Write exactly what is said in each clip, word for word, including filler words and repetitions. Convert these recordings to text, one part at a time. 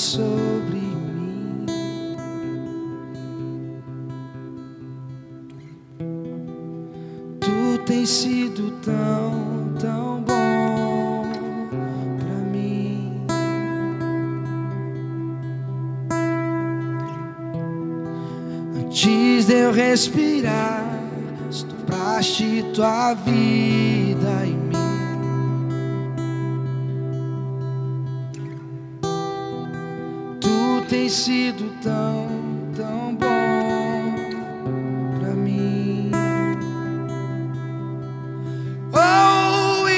sobre mim. Tu tens sido tão, tão bom pra mim. Antes de eu respirar, sopraste tua vida em mim. Tu tens sido tão, tão bom pra mim. Oh,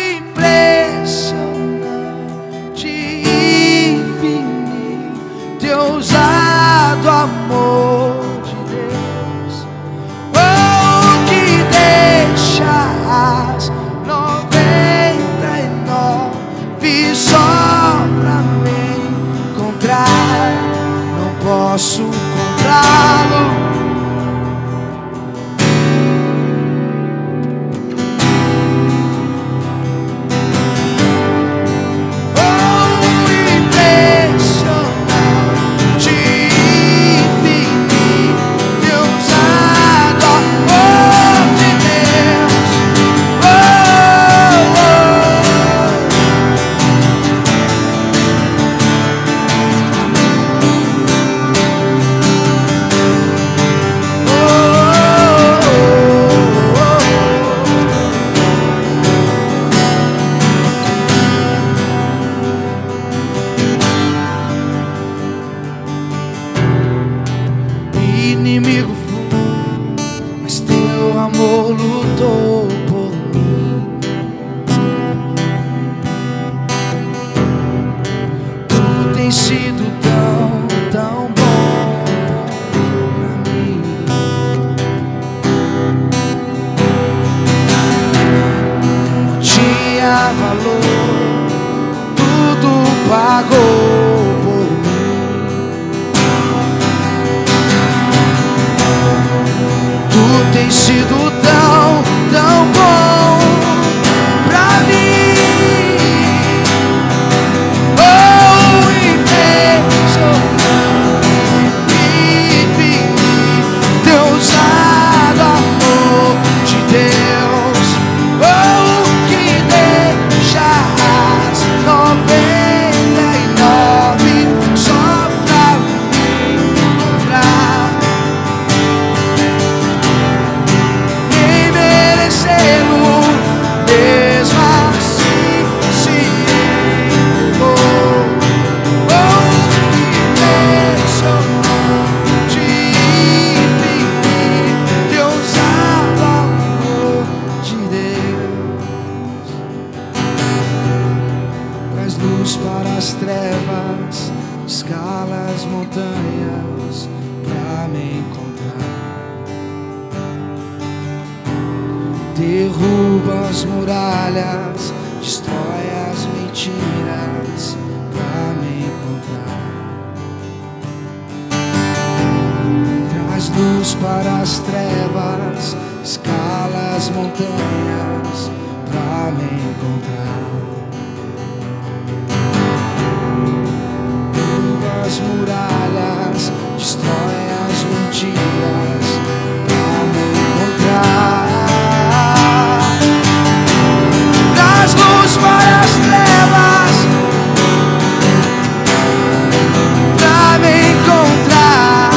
impressionante, infinito, ousado amor de Deus. Oh, que deixa as noventa e nove só pra me encontrar. Não posso comprá-lo. Inimigo foi, mas teu amor lutou por mim. Tu tens sido tão, tão bom pra mim. Não tinha valor, tudo pagou. Tu tens sido tão, tão bom pra mim. Oh, impressionante, infinito, ousado amor de Deus. Oh, que deixa as noventa e nove só pra me encontrar. Mesmo assim se entregou. Oh, impressionante, infinito, ousado amor de Deus. Traz luz para as trevas, escala as montanhas pra me encontrar. Derruba as muralhas, destrói as mentiras pra me encontrar. Traz luz para as trevas, escala as montanhas pra me encontrar. Derruba as muralhas, destrói as mentiras pra me encontrar. Luz para as trevas pra me encontrar.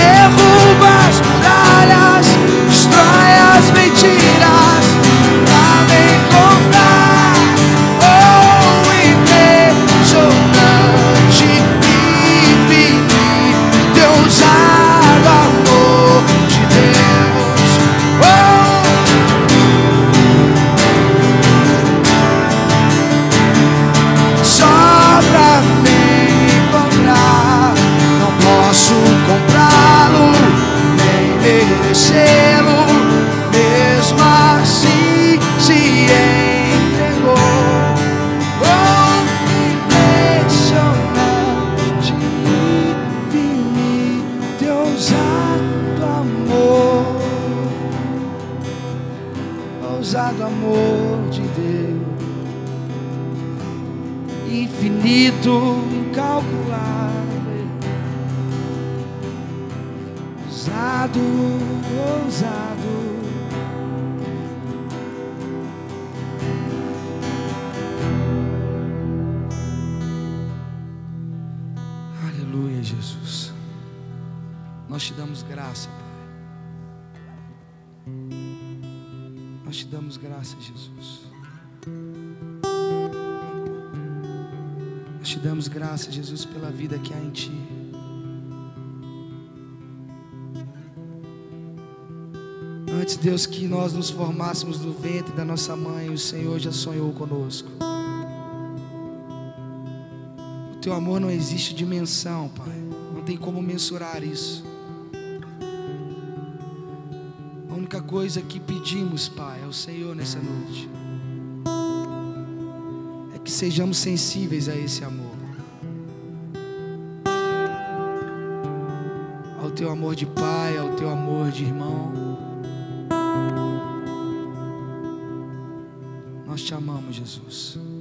Derruba as muralhas, destrói as mentiras pra infinito, incalculável, ousado, ousado. Aleluia, Jesus. Nós te damos graça, Pai. Nós te damos graça, Jesus. Nós te damos graça, Jesus, pela vida que há em Ti. Antes, Deus, que nós nos formássemos no ventre da nossa mãe, o Senhor já sonhou conosco. O Teu amor não existe dimensão, Pai. Não tem como mensurar isso. A única coisa que pedimos, Pai, ao Senhor nessa noite é que sejamos sensíveis a esse amor, ao Teu amor de Pai, ao Teu amor de irmão. Nós te amamos, Jesus.